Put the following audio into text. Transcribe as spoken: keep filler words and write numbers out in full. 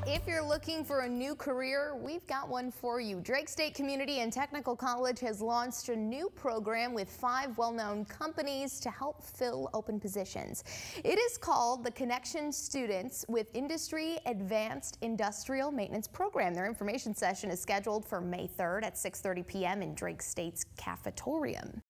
If you're looking for a new career, we've got one for you. Drake State Community and Technical College has launched a new program with five well-known companies to help fill open positions. It is called the Connection Students with Industry Advanced Industrial Maintenance Program. Their information session is scheduled for May third at six thirty p m in Drake State's cafetorium.